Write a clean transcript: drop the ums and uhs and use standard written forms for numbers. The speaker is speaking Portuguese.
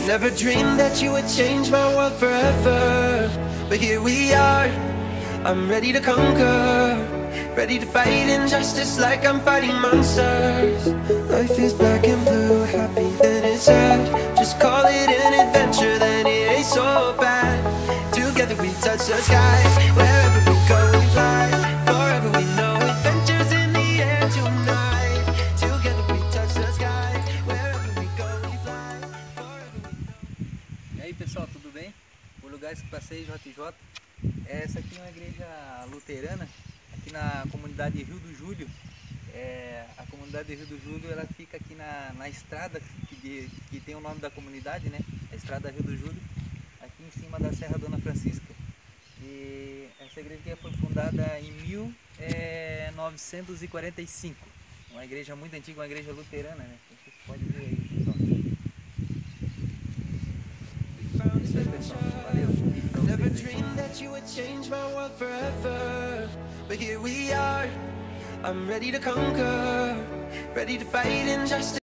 never dreamed that you would change my world forever, but here we are. I'm ready to conquer, ready to fight injustice like I'm fighting monsters. Life is black and blue, happy then it's sad. Just call it an adventure, then it ain't so bad. Together we touch the sky, wherever we go we fly. Forever we know adventures in the air tonight. Together we touch the sky, wherever we go we fly. Forever we know. E aí pessoal, tudo bem? O lugar que passei, JJ. Essa aqui é uma igreja luterana, aqui na comunidade Rio do Julho. A comunidade Rio do Julho, ela fica aqui na estrada que tem o nome da comunidade, né? A estrada Rio do Julho, aqui em cima da Serra Dona Francisca. E essa igreja aqui foi fundada em 1945. Uma igreja muito antiga, uma igreja luterana, né? Vocês podem ver aí, pessoal. Isso aí, pessoal. Valeu. Never dreamed that you would change my world forever, but here we are. I'm ready to conquer, ready to fight injustice.